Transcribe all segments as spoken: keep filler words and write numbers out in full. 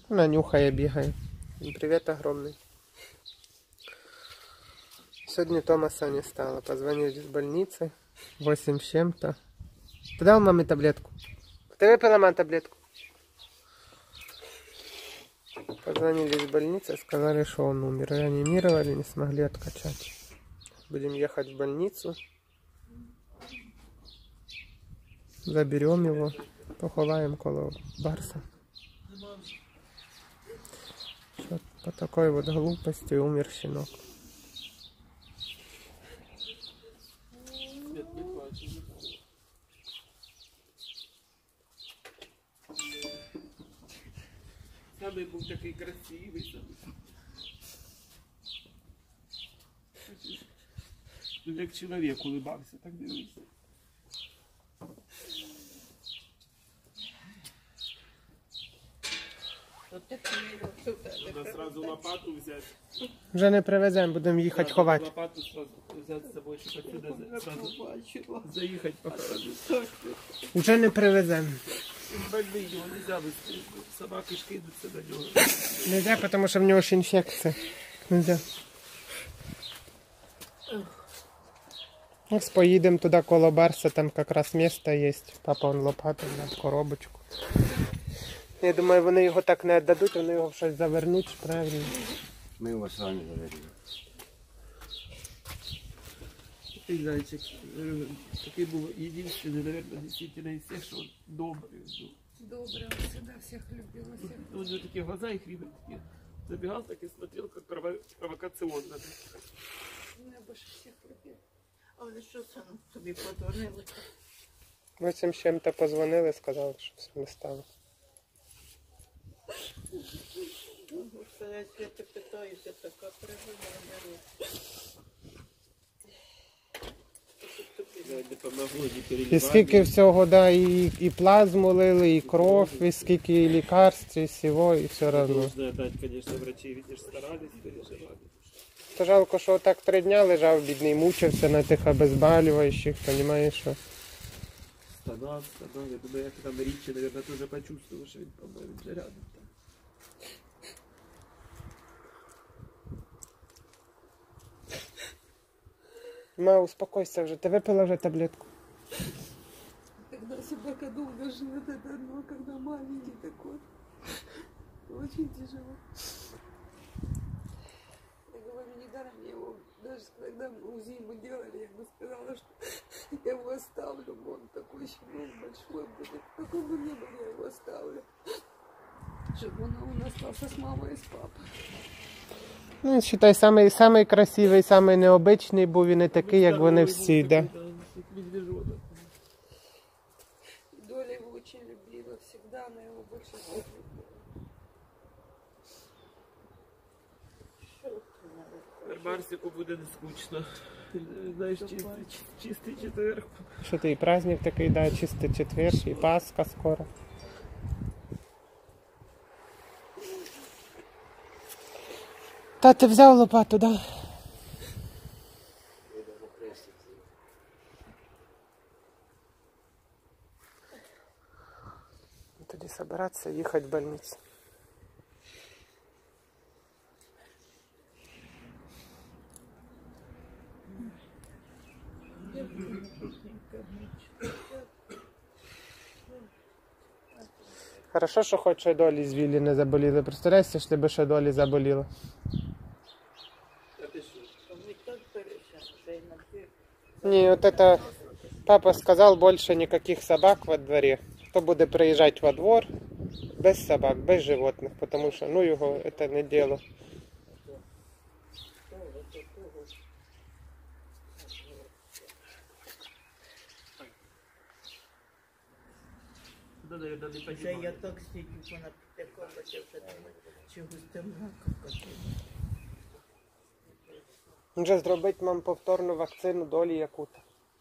Она нюхая, бегает. Привет огромный. Сегодня Томаса не стало. Позвонили из больницы. восемь с чем-то. Ты дал маме таблетку? Ты выпила, мама, таблетку? Позвонили из больницы, сказали, что он умер. Реанимировали, не смогли откачать. Будем ехать в больницу. Заберем его. Поховаем коло Барса. Что по такой вот глупости умер щенок. Самый был такой красивый. Ну, как человек улыбался, так дивился. Надо сразу лопату взять. Вже не привеземо, будемо їхати ховати. Лопату сразу взять с собой, чтобы отсюда сразу заехать похоронить. Вже не привеземо. Больный, его нельзя выстрелить. Собаки шкидутся на него. Нельзя, тому що в нього ж інфекція. Нельзя. Ось поїдемо туди коло Барса, там якраз місце є. Папа он лопату взяв, коробочку. Я думаю, вони його так не віддадуть, вони його в щось завернуть, правильно. Ми його самі завернемо. Ты, зайчик, такой был единственный, наверное, действительно из всех, что он добрый был. Добрый, он всегда всех любил. Всех. У него такие глаза игривые такие. Забегал так и смотрел, как прово провокационно. Меня больше всех любил. А вони що сам тобі подзвонили? восемь з чим-то позвонили, сказали, що все не стало. Господи, я тебе питаюся, така переживання. Не помогло, не І переливали. скільки всього, да, і, і плазму лили, і кров, і скільки і лікарств, і всього, і все одно. Нужно отдать, конечно, врачи, видишь, старались, переживали. То жалко, що так три дня лежав, бідний, мучився на тих обезболюваючих, розумієш, що... Стонал, стонал. Я думаю, я там Ричи, наверное, тоже почувствовал, что он, по-моему, уже рядом там. Ма, успокойся вже, ти випила вже таблетку? Когда собака долго живет, это одно, когда маленький такой. Очень тяжело. Я говорю, недаром я его, даже когда УЗИ ему делали, я бы сказала, что я его оставлю, он такой щенок большой будет. Какой бы ни был, я его оставлю. Чтобы он, он остался с мамой и с папой. Ну, считай, самий, самий красивий, самий необичний був і не такий, як вони всі, да. Доля его очень любила всегда, она его больше всех любила. Барсику буде не скучно. Знаєш, чистий, чистий четверг. Що ти, і праздник такий, да, чистий четвер, і Пасха скоро. Та ти взяв лопату, да? Тоді собиратися, їхати в больницю. Хорошо, що хоч ще долі з Віллі не заболіли. Представляєш, що тебе ще долі заболіло? Не, вот это папа сказал, больше никаких собак во дворе. Кто будет приезжать во двор без собак, без животных, потому что, ну, его это не дело. Вже я так стільки понад такого, що вже чогось там раком. Вже зробити нам повторну вакцину долі яку-то.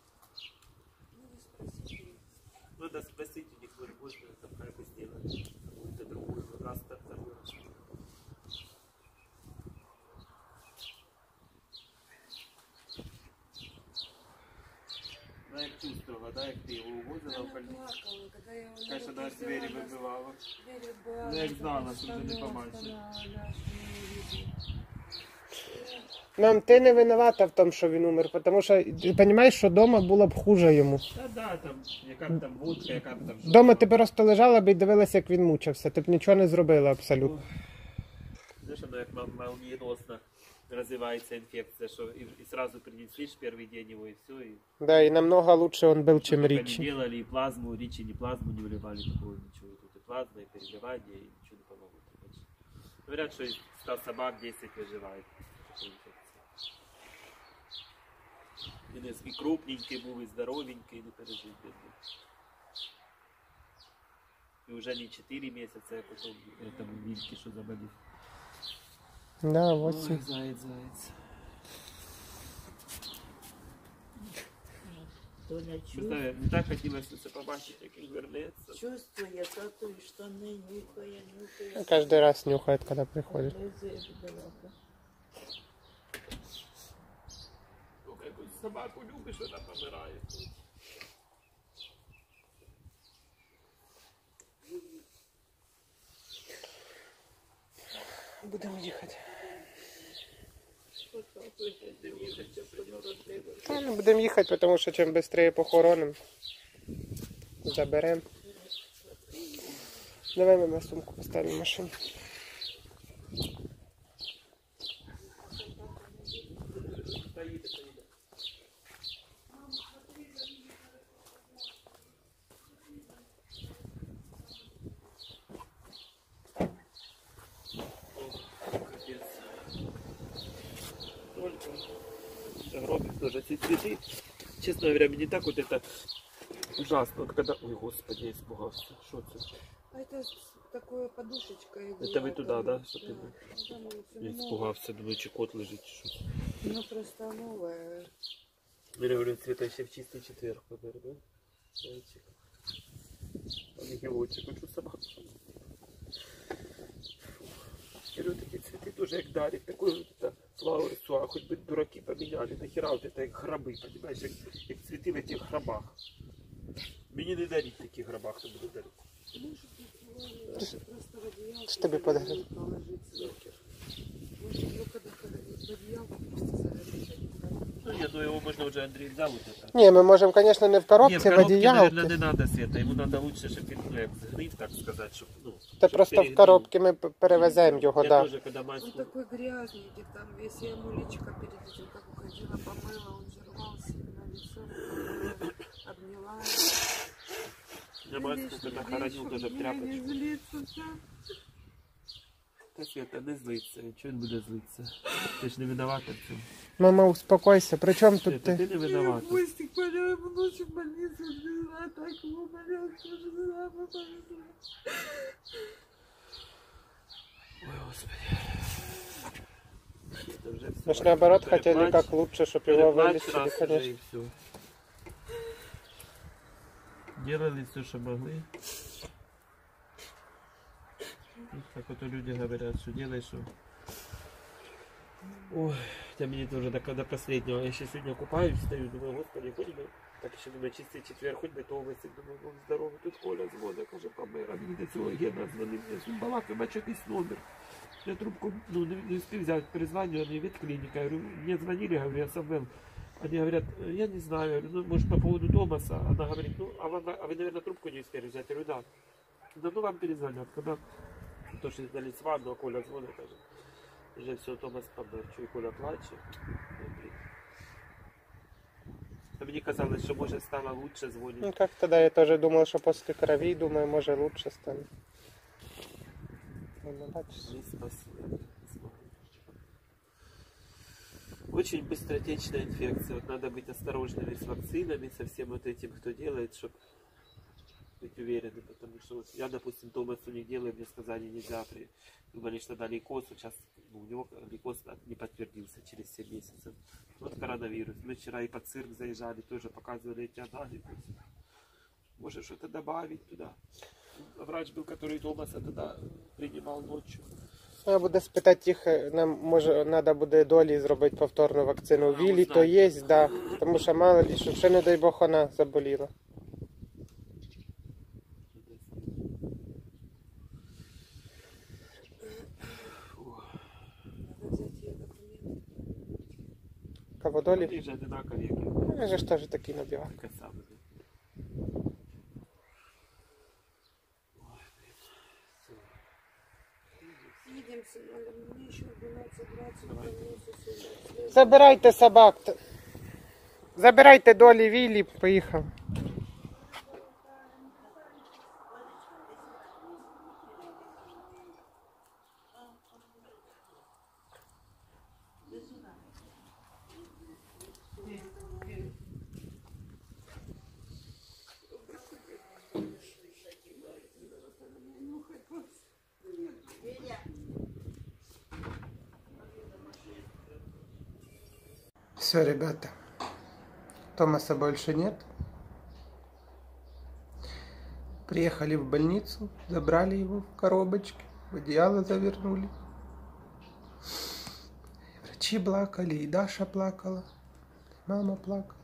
Надо спросить у них, можно там как-то сделать какую-то другую раз так такую. Да, я чувствовала, да, как ты его увозила в больницу. Плакала, когда стояла. Конечно, руки навіть взяла, двері на- вибивала. двері вбивала, Ну, як так знала, що вже не остановилась, побачить. останавливалась, не видно. Мам, ти не винувата в тому, що він умер, тому що ти розумієш, що вдома було б хуже йому. Та да, там, яка б там водка, яка б там... що Вдома ти там. просто лежала б і дивилася, як він мучився. Ти б нічого не зробила абсолютно. Знаєш, воно як мал- молнієносно розвивається інфекція, що і, і сразу принеслиш перший день його, і все, і... Да, і намного лучше він був, чим Только Річі. не делали, и плазму, Ричи не плазму не вливали, такого ничего. Тут и плазма, и переливание, и ничего не помогло. короче. Говорят, что из ста собак десять выживает. Такой инфекции. Він і крупненький був, і здоровенький, не пережив бідний. І вже не чотири місяці, а потім этому Вільки, що заболів. Да, Ой, ось. заяць, заяць. Доня Не знаю, не так хотілося це побачити, як він вернеться. чувствує, тату і штани нюхає, нюхає. Кожен раз нюхає, коли приходить. Лизує бідолаха. Ну, якусь собаку любиш, вона помирає. Будемо їхати. Ти їдеш, я прийду родину. Та не будемо їхати, тому що чим швидше похоронимо. Заберемо. Давай ми на сумку поставимо в машину. Та їде, та їде. Капец. Только гробик тоже. Эти цветы, честно говоря, мне не так вот это ужасно. Вот когда... Ой, господи, я испугался. Что это? А это с- такое подушечка. Это вы туда, да? Что ты- Там всё Я много. испугался, думаю, че кот лежит. Что? Ну просто новое. Я говорю, цвета еще в чистый четверг, например, да? Зайчик. Ангелочек, хочу собаку. Я говорю, такие цветы тоже как дарит. Такой вот это flower суа, хоть бы дураки поменяли. Нахера вот это как гробы, понимаешь, как, как цветы в этих гробах. Мне не дарить в таких гробах, кто буду дарить. Может, просто в одеяло Что тебе подарили? положиться. Может, ну когда в одеяло просто заложить. Ну нет, ну его можно уже Андрей взял вот это. Ні, ми можемо, звісно, не в Не, в коробці, в коробке, наверное, одіялці. не надо, Света. Ему надо лучше, чтобы он, ну, как сгнив, так сказать, чтобы, ну, Та чтоб просто в перегнил. коробці ми п- перевеземо його, Я да. тоже, когда Он маску... такой грязненький, там весь я ему личико перед этим, как уходила, помыла, он же рвал себе на лицо, помыла, обняла. Я маску, когда хоронил, тоже в тряпочку. Злится, да. Та Света, не злиться. Чого він буде злитися? Ти ж не винувата в цьому. Мама, успокойся. При чому тут Света, ти? ти не Я винувата. Костик, поняла, ему ночью в больницу взяла, так его болел, тоже взяла, повезла. Ой, Господи. Это вже все. Ми ж наоборот хотіли Переплач- як лучше, щоб його переплач вилічили, раз уже звісно. и все. Делали все, что могли. И как вот люди говорят, что делай, что... Ой, хотя мне тоже до, до последнего. Я еще сегодня купаюсь, стою, думаю, господи, хоть бы, так еще думаю, чистый четверг, хоть бы то висик, думаю, ну, здоровий, тут Коля дзвонить, каже, помер, а мені до цього Гена дзвонив, я з ним балакаю, бачу якийсь номер. Я трубку, ну, не, не успел взять, перезваниваю, ветклиника, я говорю, мне звонили, говорю, я Самвел. Они говорят, я не знаю, я говорю, ну, может, по поводу Томаса. Она говорит, ну, а, вам, а вы, наверное, трубку не успели взять. Я говорю, да. Да, ну, вам перезвонят. Когда то, что дали свадьбу, а Коля звонит, каже, вже все, Томас помер, чую, Коля плаче. А мені казалось, що, може, стало лучше дзвонити. Ну, как тогда я тоже думал, что после крови, думаю, может лучше станет. Ну, бачиш. Не спасли, не смогли. Очень быстротечная инфекция. Вот надо быть осторожными с вакцинами, со всем вот этим, кто делает, чтобы быть уверены. Потому что вот я, допустим, Томасу не делаю, мне сказали нельзя. При... Думали, что дали лейкоз, сейчас ну, у него лейкоз не подтвердился через семь месяцев. Вот коронавирус. Мы вчера и под цирк заезжали, тоже показывали эти анализы. Может что-то добавить туда. А врач был, который Томаса тогда принимал ночью. Треба буде спитати їх, нам може треба буде долі зробити повторну вакцину. А, Вілі то узнати. є, да. Тому що мало ли, щоб ще не дай Бог вона заболіла. в Долі. Ті ж одинакові, як і Вони же ж теж такі набивали. таке саме. Едем с Иваном, мне еще двенадцать-двадцать минут. Забирайте собак. Забирайте Долі, Віллі, поїхав. Все, ребята, Томаса больше нет. Приехали в больницу, забрали его в коробочке, в одеяло завернули. Врачи плакали, и Даша плакала, и мама плакала.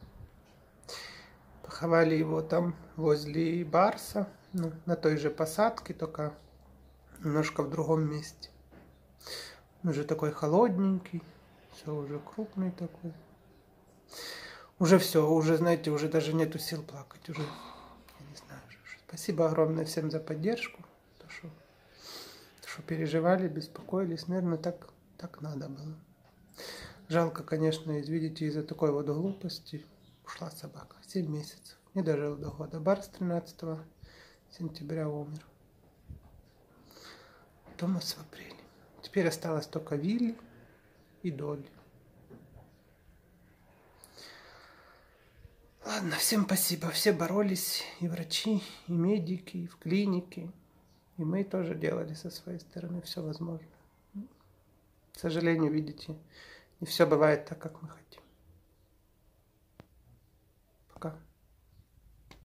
Поховали его там возле Барса, ну, на той же посадке, только немножко в другом месте. Он уже такой холодненький. Все, уже крупный такой. Уже все, уже, знаете, уже даже нету сил плакать. Уже, я не знаю. Спасибо огромное всем за поддержку. То, что, то, что переживали, беспокоились. Наверное, так, так надо было. Жалко, конечно, видите, из-за такой вот глупости ушла собака. семь месяцев. Не дожил до года. Барс тринадцатого сентября умер. Томас в апреле. Теперь осталось только Вилли и Долли. Ладно, всем спасибо. Все боролись, и врачи, и медики, и в клинике. И мы тоже делали со своей стороны все возможное. К сожалению, видите, не все бывает так, как мы хотим. Пока.